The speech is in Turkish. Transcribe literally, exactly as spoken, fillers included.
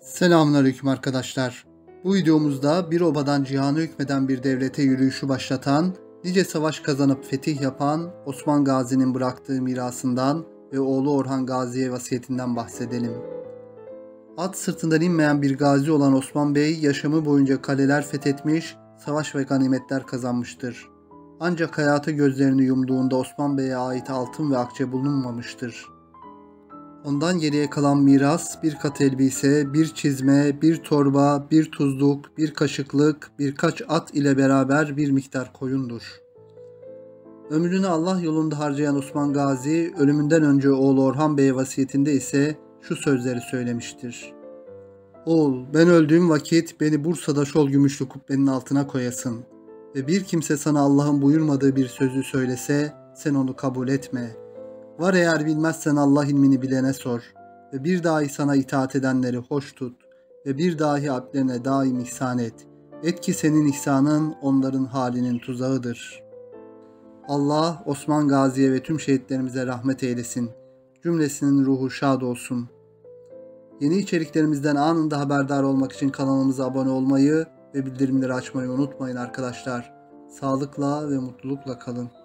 Selamünaleyküm arkadaşlar. Bu videomuzda bir obadan cihanı hükmeden bir devlete yürüyüşü başlatan, nice savaş kazanıp fetih yapan Osman Gazi'nin bıraktığı mirasından ve oğlu Orhan Gazi'ye vasiyetinden bahsedelim. At sırtından inmeyen bir gazi olan Osman Bey yaşamı boyunca kaleler fethetmiş, savaş ve ganimetler kazanmıştır. Ancak hayata gözlerini yumduğunda Osman Bey'e ait altın ve akçe bulunmamıştır. Ondan geriye kalan miras bir kat elbise, bir çizme, bir torba, bir tuzluk, bir kaşıklık, birkaç at ile beraber bir miktar koyundur. Ömrünü Allah yolunda harcayan Osman Gazi, ölümünden önce oğlu Orhan Bey'e vasiyetinde ise şu sözleri söylemiştir. Oğul, ben öldüğüm vakit beni Bursa'da şol gümüşlü kubbenin altına koyasın ve bir kimse sana Allah'ın buyurmadığı bir sözü söylese sen onu kabul etme. Var eğer bilmezsen Allah ilmini bilene sor ve bir dahi sana itaat edenleri hoş tut ve bir dahi alplerine daim ihsan et. Et ki senin ihsanın onların halinin tuzağıdır. Allah Osman Gazi'ye ve tüm şehitlerimize rahmet eylesin. Cümlesinin ruhu şad olsun. Yeni içeriklerimizden anında haberdar olmak için kanalımıza abone olmayı ve bildirimleri açmayı unutmayın arkadaşlar. Sağlıkla ve mutlulukla kalın.